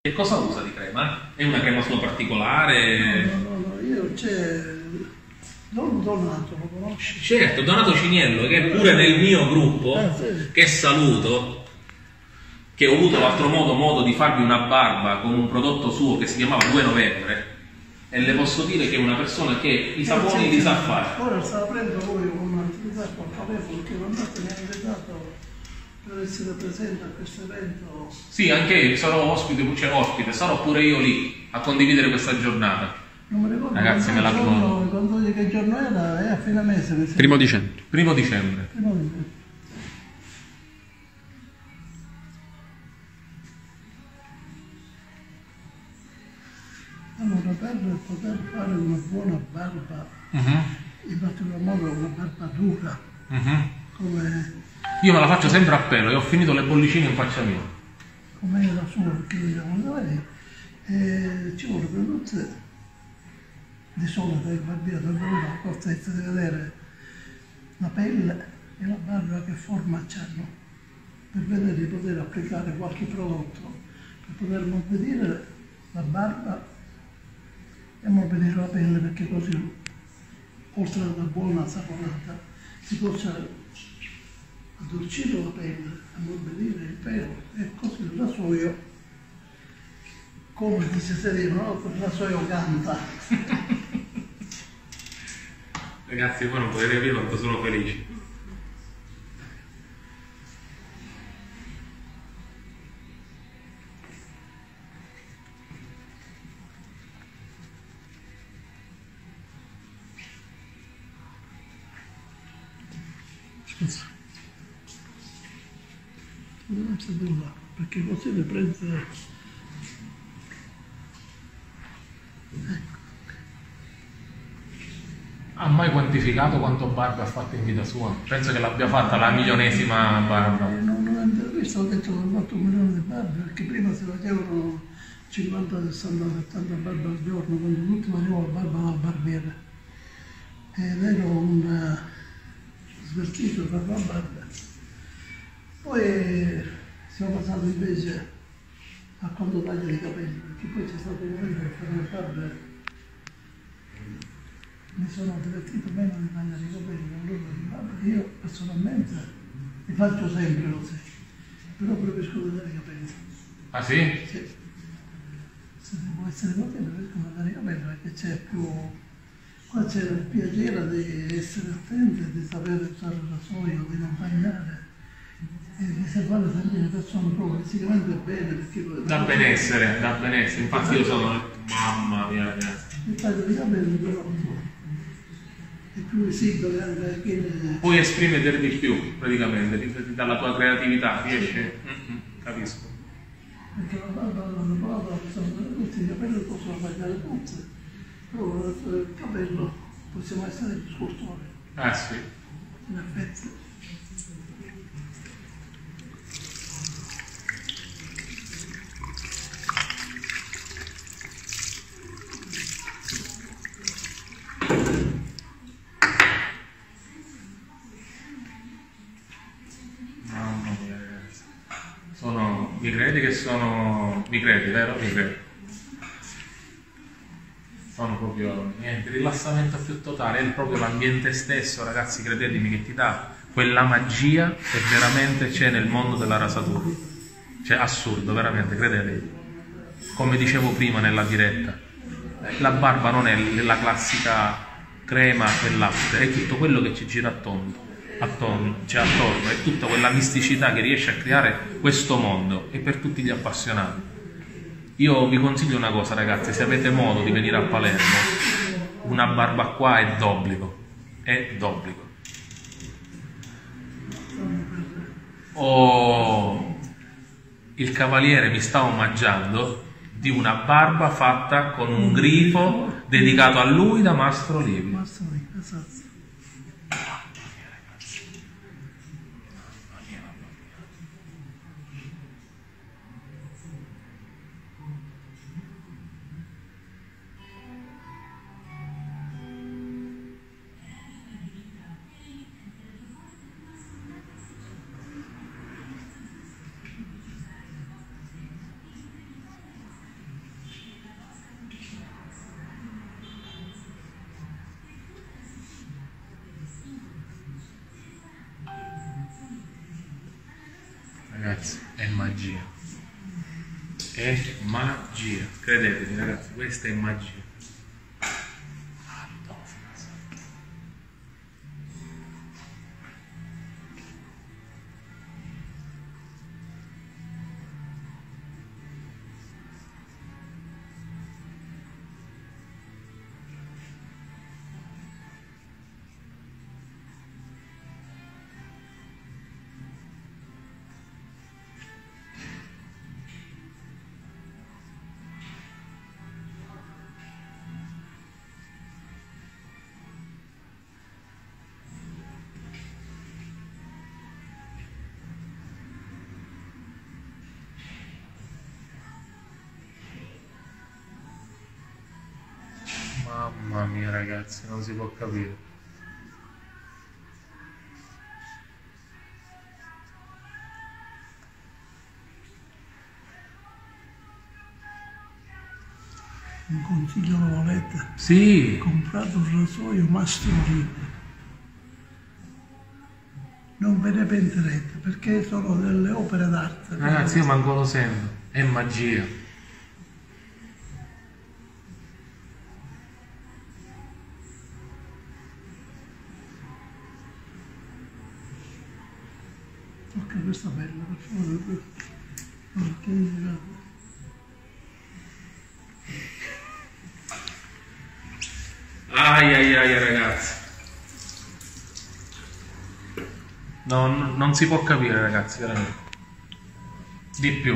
Che cosa usa di crema? È una crema sua particolare? No, io c'è Don Donato, lo conosci? Certo, Donato Ciniello, che è pure nel mio gruppo, Sì. che saluto, che ho avuto l'altro modo di farmi una barba con un prodotto suo che si chiamava 2 novembre, e le posso dire che è una persona che i saponi li sa fare. Ora sta aprendo lui un'attività col telefono che non mi ha invitato per essere presente a questo evento. Sì, anche io sarò ospite, sarò pure io lì a condividere questa giornata. Non mi ricordo. Ragazzi, me la quando che giorno era? È a fine mese. Primo dicembre. Primo dicembre. Allora, per poter fare una buona barba, in particolar modo una barba dura, come Io me la faccio sempre a pelo e ho finito le bollicine in faccia mia. come la sua, perché diciamo lei, ci vuole produzione di solito il barbiere deve avere l'accortezza di vedere la pelle e la barba che forma c'hanno, per vedere di poter applicare qualche prodotto, per poter morbidire la barba e morbidire la pelle, perché così, oltre ad una buona saponata, si possa addolcire la pelle, ammorbidire il pelo e così il rasoio, come dice Serino, no? Il rasoio canta. Ragazzi, voi non potete capire quanto sono felice. Non si là, perché così le prende. Ha mai quantificato quanto barba ha fatto in vita sua? Penso che l'abbia fatta la milionesima barba. Non ho intervistato, ho detto che ho fatto 1 milione di barbe, perché prima si facevano 50, 60, 70 barbe al giorno, quando tutti facevano la barba al barbiere. Ed ero un svertito per la barba. Poi siamo passati invece a quando tagliare i capelli, perché poi c'è stato un momento per fare le barbe. Mi sono divertito meno di tagliare i capelli con loro di barba. Io personalmente li faccio sempre così, però preferisco tagliare i capelli. Ah sì? Sì. Se devo essere così preferisco tagliare i capelli, perché c'è più. Qua c'è il piacere di essere attenti, di sapere usare il rasoio, di non tagliare e di salvare sempre le persone proprio fisicamente bene, perché Da benessere, da benessere. Infatti io sono. Mamma mia, ragazzi. il taglio dei capelli però è più visibile anche a chi ne. Puoi esprimerti di più, praticamente, dalla tua creatività, riesci? Capisco. Perché la parola tutti i capelli possono tagliare tutti, però il capello possiamo essere più scultori, Ah sì. in effetti. Mamma mia, ragazzi. Mi credi che sono. Mi credi, vero? Mi credi. Sono proprio niente, rilassamento più totale, è proprio l'ambiente stesso, ragazzi, credetemi, che ti dà quella magia che veramente c'è nel mondo della rasatura. Cioè, assurdo, veramente, credetemi. Come dicevo prima nella diretta, la barba non è la classica crema e latte, è tutto quello che ci gira attorno, è tutta quella misticità che riesce a creare questo mondo, e per tutti gli appassionati. Io vi consiglio una cosa, ragazzi, se avete modo di venire a Palermo, una barba qua è d'obbligo, Oh, il cavaliere mi sta omaggiando di una barba fatta con un grifo dedicato a lui da Mastro Livi. Mastro Livi, esatto. magia. È magia. Credetemi ragazzi, questa è magia. Mamma mia ragazzi, non si può capire. Un consiglio lo volete? Sì! Comprate un rasoio Mastro Libero. Non ve ne pentirete perché sono delle opere d'arte. Ragazzi, io manco lo sento. È magia. Ok, questa è bella, per favore. Ok, Ai ai ai ragazzi. Non si può capire ragazzi, veramente. Di più.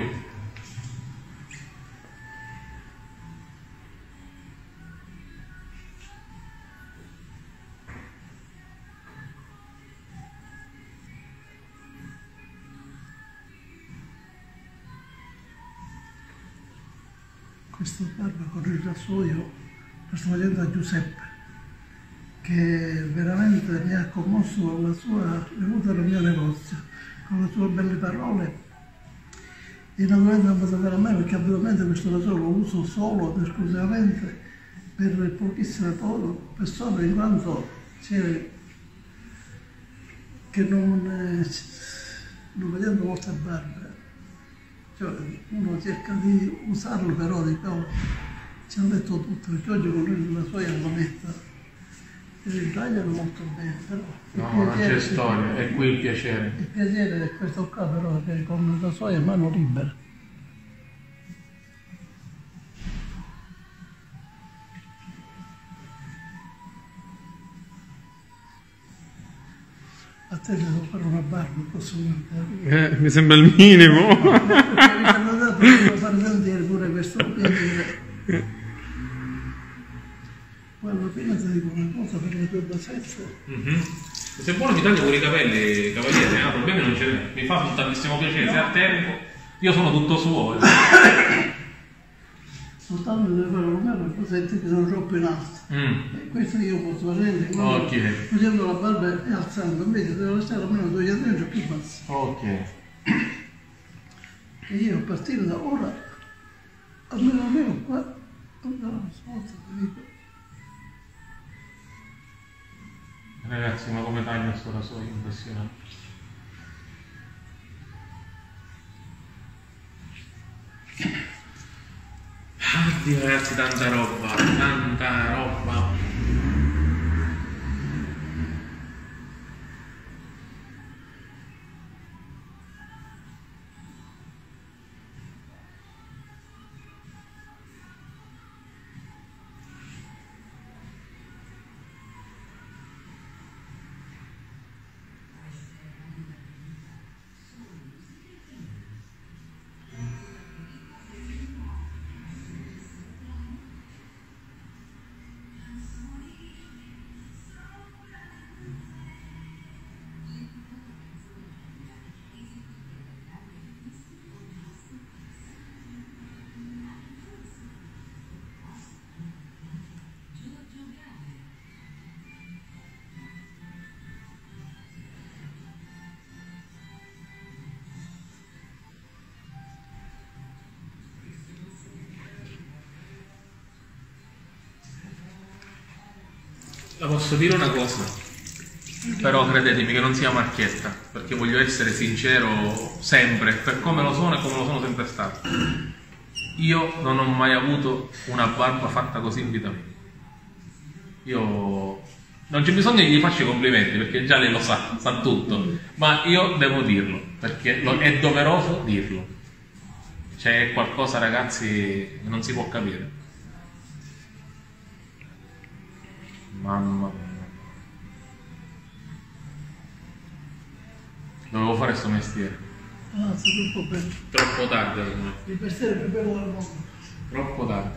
Questo barba con il rasoio lo sto facendo a Giuseppe, che veramente mi ha commosso con la sua venuta al mio negozio, con le sue belle parole. E naturalmente non posso fare a me perché abitualmente questo rasoio lo uso solo ed esclusivamente per pochissime persone, in quanto c'è che non vedendo molte barbe. Cioè, uno cerca di usarlo, però ci hanno detto tutto, perché oggi con lui la sua la metta e tagliano molto bene, però No, non c'è storia, è qui il piacere. il piacere è questo qua, però, che con la sua è mano libera. A te devo fare una barba, posso guardare? Mi sembra il minimo. Perché mi hanno dato per fare sentire pure questo piacere. Guarda, prima ti dico una cosa per le tue basette. Se vuole mi taglio pure i capelli, cavaliere, problemi non ce n'è. Mi fa un tantissimo piacere, se ha tempo. Io sono tutto suo. Soltanto deve fare una basette che sono troppo in alto. E questo io posso fare facendo la barba e alzando, invece devo lasciare almeno 2 cm più basso. Ok. E io a partire da ora, almeno qua, una volta ti dico. Ragazzi, ma come taglia sto rasoio, impressionante. Oddio ragazzi, tanta roba, tanta roba. La posso dire una cosa? Però credetemi che non sia marchietta, perché voglio essere sincero sempre, per come lo sono e come lo sono sempre stato. Io non ho mai avuto una barba fatta così in vita mia. Io non c'è bisogno che gli faccia i complimenti, perché già lei lo sa tutto, ma io devo dirlo, perché è doveroso dirlo. C'è qualcosa, ragazzi, che non si può capire. Mamma mia. Dovevo fare questo mestiere. Ah, sei troppo bello. Troppo tardi per me. Il mestiere più bello del mondo. Troppo tardi.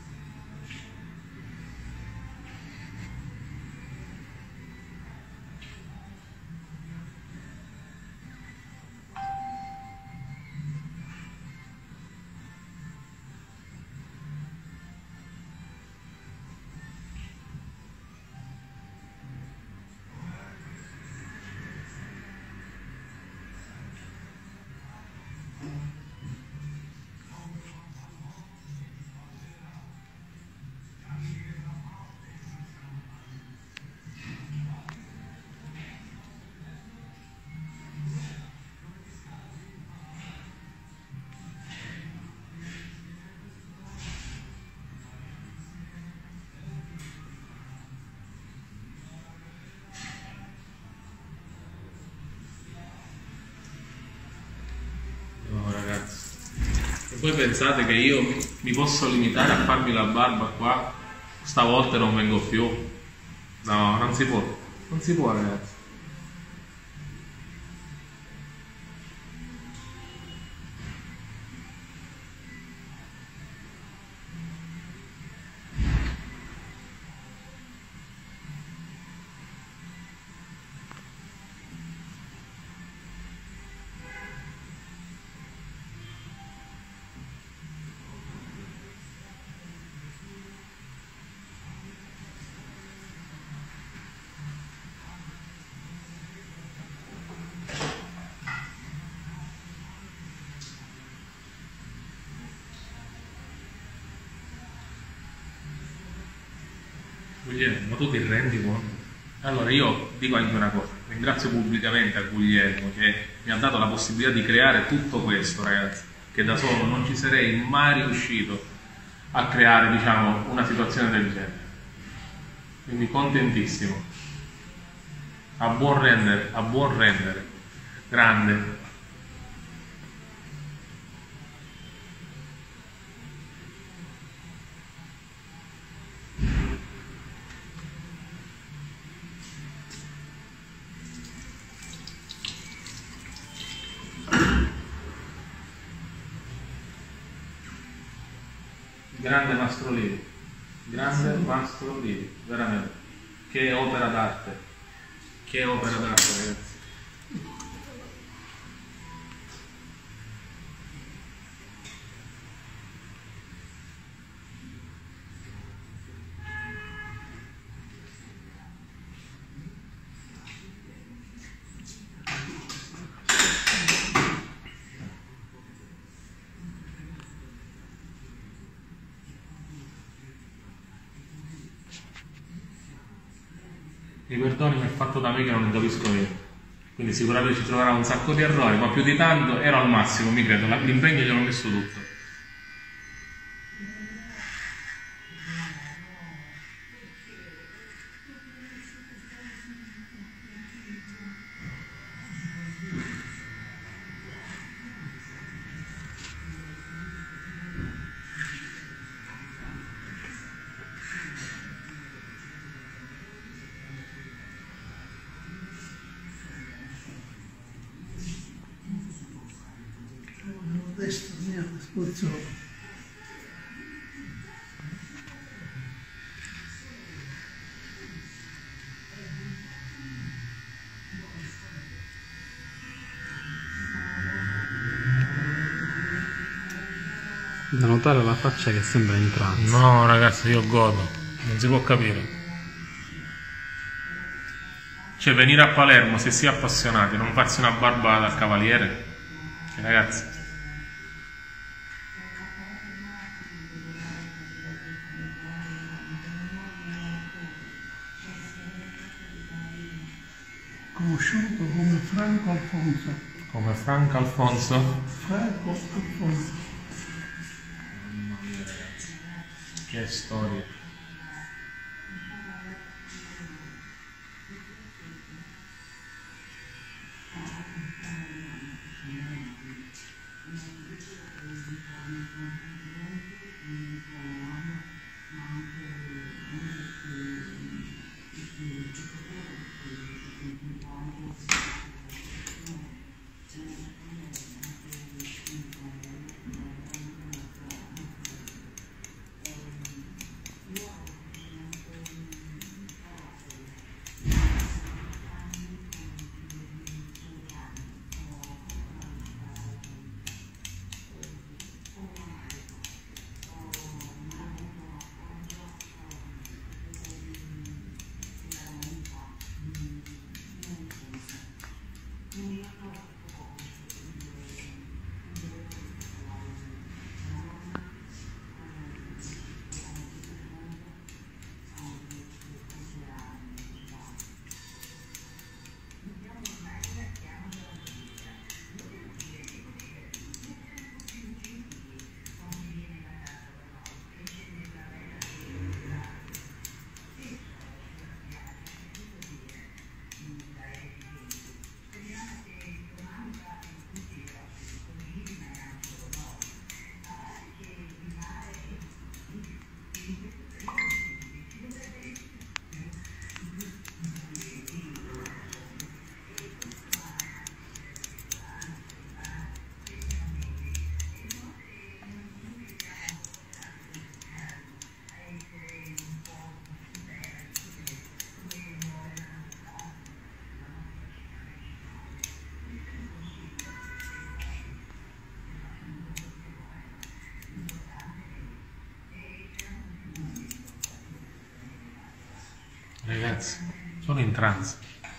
No, ragazzi. E poi pensate che io mi posso limitare a farmi la barba qua, stavolta non vengo più. No, non si può. Non si può, ragazzi. Guglielmo, ma tu ti rendi conto? Allora io dico anche una cosa, ringrazio pubblicamente a Guglielmo che mi ha dato la possibilità di creare tutto questo, ragazzi, che da solo non ci sarei mai riuscito a creare, diciamo, una situazione del genere. Quindi contentissimo. A buon rendere, grande. Grande Mastro Lili, grande Mastro Lili, veramente, che opera d'arte, ragazzi. Mi perdoni, ma è fatto da me che non ne capisco niente. Quindi sicuramente ci troverà un sacco di errori, ma più di tanto ero al massimo, mi credo, l'impegno gliel'ho messo tutto. Destra, mia disposizione. Da notare la faccia che sembra in trance. No, ragazzi, io godo, non si può capire. Cioè, venire a Palermo, se si è appassionati, non farsi una barba da cavaliere, ragazzi. conosciuto come Franco Alfonso. Come Franco Alfonso? Franco Alfonso. Mamma mia, ragazzi. Che storia. Ragazzi, sono in trance.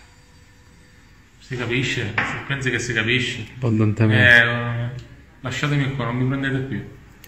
Si capisce? Se pensi che si capisce? Abbondantemente. Lasciatemi qua, non mi prendete più.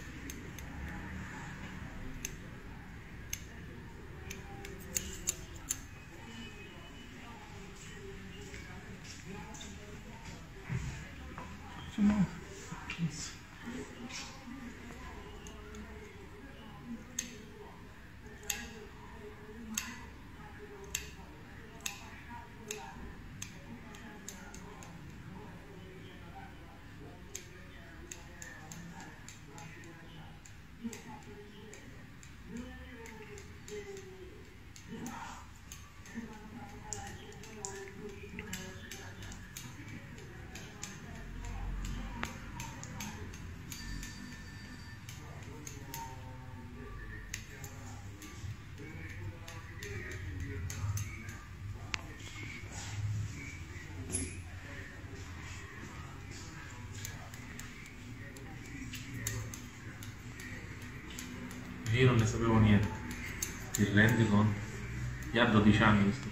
Io non ne sapevo niente. Ti rendi conto? Io ho 12 anni questo.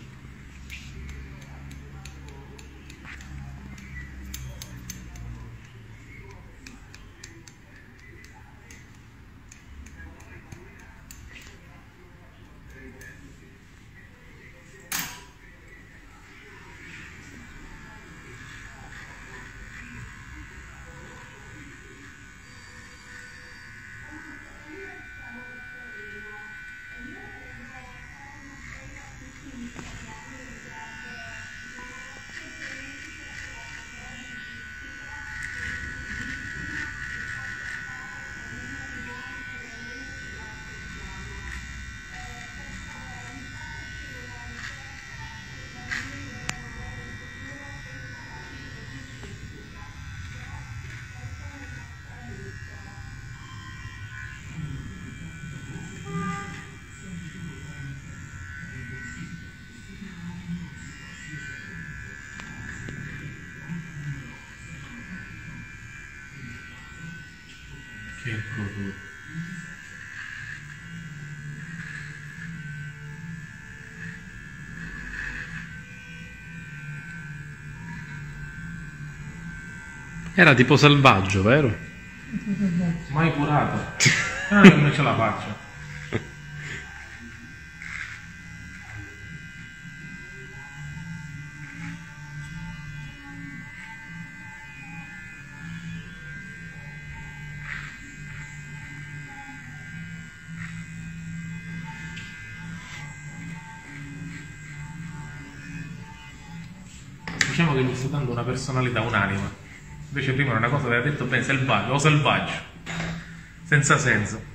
Che brutto. Era tipo selvaggio, vero? Mai curato. Non ce la faccio. Diciamo che gli sto dando una personalità, un'anima. Invece prima era una cosa che aveva detto bene, selvaggio, o selvaggio, senza senso.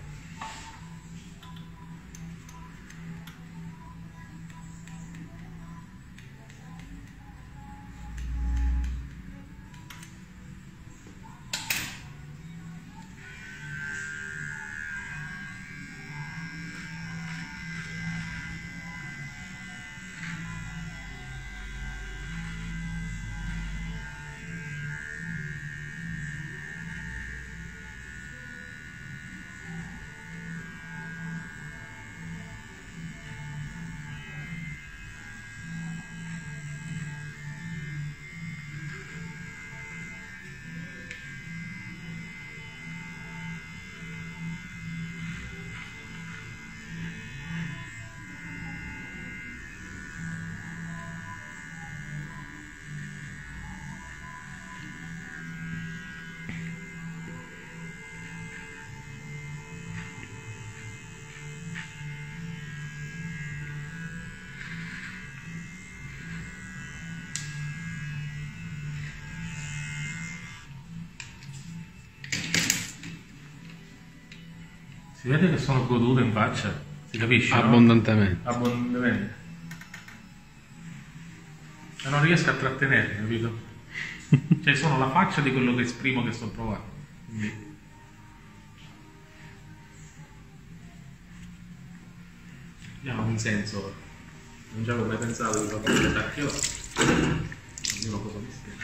Si vede che sono goduto in faccia, si capisce? Abbondantemente. No? Abbondantemente. E non riesco a trattenermi, capito? Cioè sono la faccia di quello che esprimo che sto provando. Quindi... Diamo un senso. Non ci avevo mai pensato di fare perché io lo posso dire.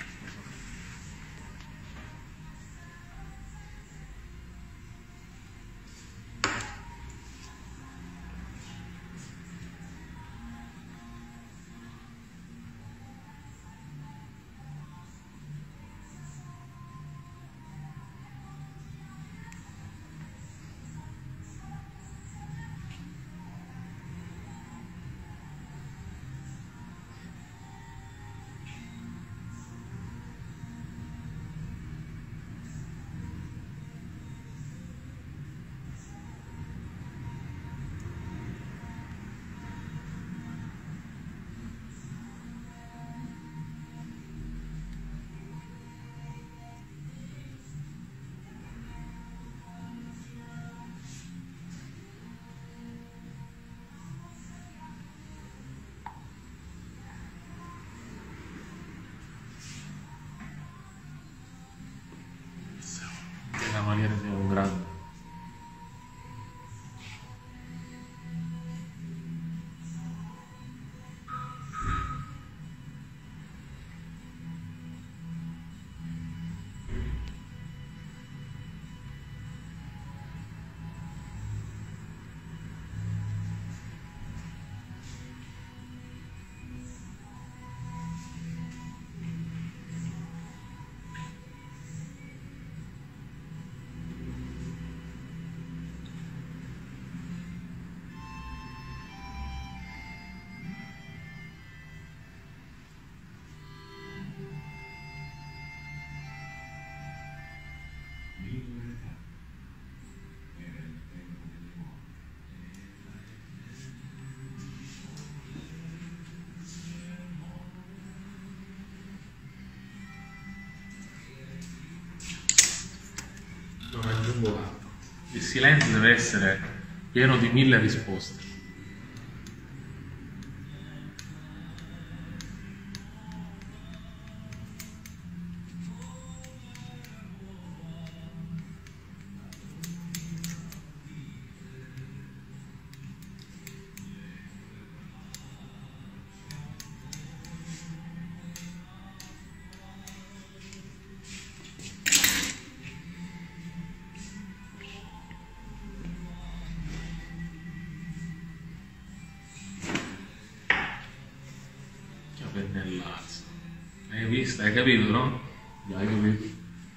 Cavaliere sia un grande. Non aggiungo altro. Il silenzio deve essere pieno di 1000 risposte. Pennellazzo. Hai visto? Hai capito, no? Hai capito?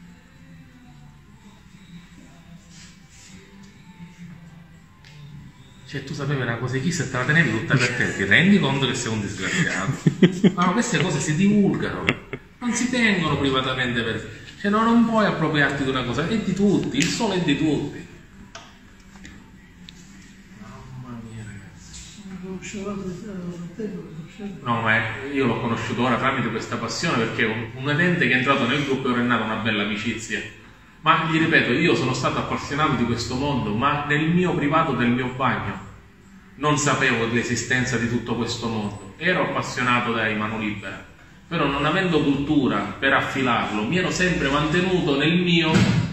Cioè tu sapevi una cosa X e te la tenevi tutta per te, ti rendi conto che sei un disgraziato? Ma queste cose si divulgano, non si tengono privatamente per te. Cioè non puoi appropriarti di una cosa, è di tutti, il sole è di tutti. Mamma mia ragazzi. conoscevate da te, lo conoscete? No, ma io l'ho conosciuto ora tramite questa passione, perché un utente che è entrato nel gruppo e ora è nata una bella amicizia. Ma gli ripeto, io sono stato appassionato di questo mondo, ma nel mio privato del mio bagno non sapevo dell'esistenza di tutto questo mondo. Ero appassionato dai mano libera, però non avendo cultura per affilarlo, mi ero sempre mantenuto nel mio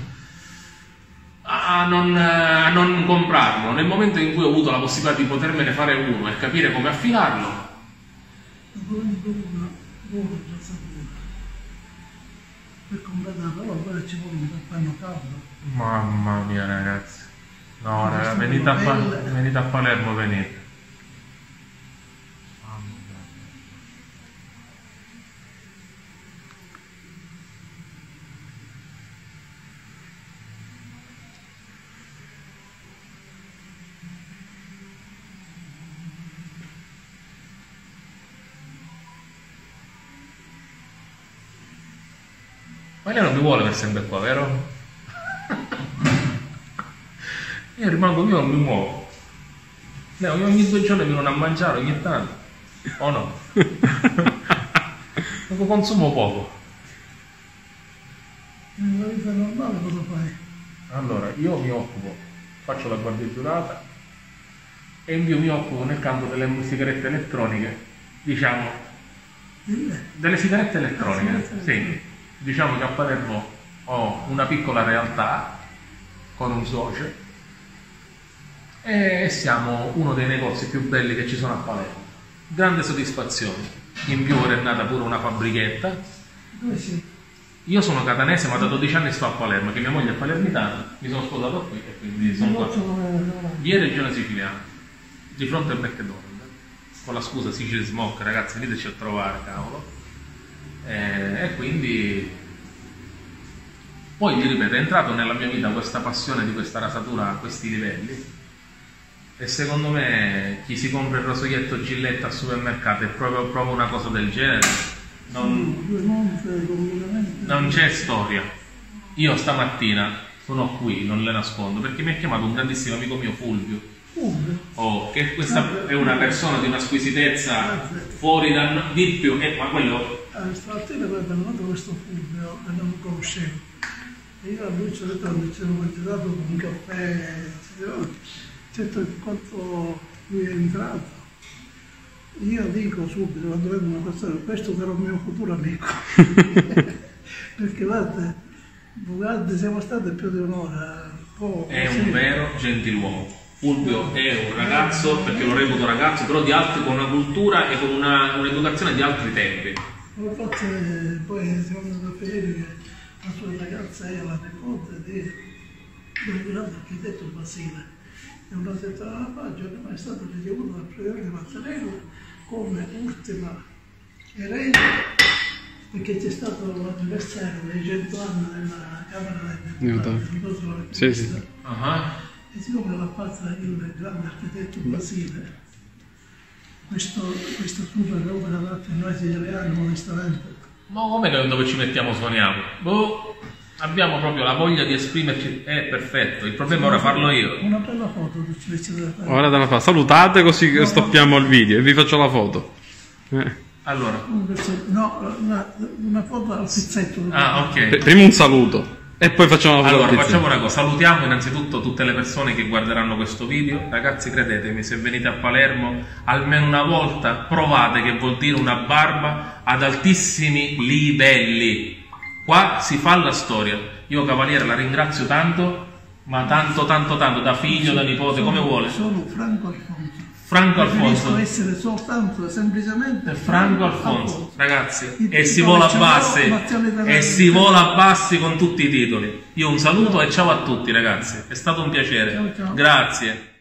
a non comprarlo. Nel momento in cui ho avuto la possibilità di potermene fare uno e capire come affilarlo, una buona razzatura per completarla, allora ci vuole un panno caldo. mamma mia ragazzi, no raga, venite a Palermo, venite. Mamma mia. Ma lei non mi vuole per sempre qua, vero? Io rimango, io non mi muovo. Lei ogni 2 giorni viene a mangiare, ogni tanto. O no? Lo consumo poco. Nella vita normale cosa fai? Allora, io mi occupo, faccio la guardia giurata e in più mi occupo nel campo delle sigarette elettroniche, diciamo, delle sigarette elettroniche, sì. Diciamo che a Palermo ho una piccola realtà con un socio e siamo uno dei negozi più belli che ci sono a Palermo. Grande soddisfazione. In più ora è nata pure una fabbrichetta. Dove sei? Io sono catanese, ma da 12 anni sto a Palermo, che mia moglie è palermitana, mi sono sposato qui e quindi sono qua. Via Regione Siciliana, di fronte al McDonald's, con la scusa Sicily Smoke, ragazzi, veniteci a trovare, cavolo. E quindi poi vi ripeto, è entrato nella mia vita questa passione di questa rasatura a questi livelli e secondo me chi si compra il rasoietto Gillette al supermercato e prova una cosa del genere non c'è storia. Io stamattina sono qui, non le nascondo, perché mi ha chiamato un grandissimo amico mio, Fulvio. Che questa è una persona di una squisitezza fuori di più, ma quello stamattina mi è venuto questo Fulvio e non lo conoscevo. E io a lui ci ho detto, quando ci hanno dato un caffè, ho detto quanto lui è entrato. Io dico subito, quando vedo una persona, questo sarà il mio futuro amico. Perché guardate, siamo stati più di un'ora. È un vero gentiluomo. Fulvio è un ragazzo, perché lo reputo ragazzo, però con una cultura e con un'educazione di altri tempi. Infatti poi siamo andati a vedere che la sua ragazza è la nipote di un grande architetto Basile. E una settimana fa non è stato ricevuto dal Presidente Mattarella come ultima erede, perché c'è stato l'anniversario dei 100 anni della Camera dei Deputati. Sì, sì. E siccome l'ha fatta il grande architetto Basile, questa super opera d'arte noi siciliani modestamente. Ma come che dove ci mettiamo suoniamo? Abbiamo proprio la voglia di esprimerci, è perfetto, il problema è ora farlo io. Una bella foto che ci metti. Ora te la fa. Salutate così che stoppiamo il video e vi faccio la foto. Allora. No, una foto al pizzetto. Ok. Prima un saluto e poi facciamo la foto. Allora, facciamo una cosa, salutiamo innanzitutto tutte le persone che guarderanno questo video. Ragazzi, credetemi, se venite a Palermo almeno una volta provate che vuol dire una barba ad altissimi livelli. Qua si fa la storia. Io Cavaliere la ringrazio tanto, ma tanto, da figlio, da nipote, come vuole. Sono Franco Alfonso. Franco Alfonso. Riesco essere soltanto, semplicemente Franco Alfonso, ragazzi, e si vola a bassi con tutti i titoli. Io un saluto e ciao a tutti ragazzi, è stato un piacere. Ciao. Grazie.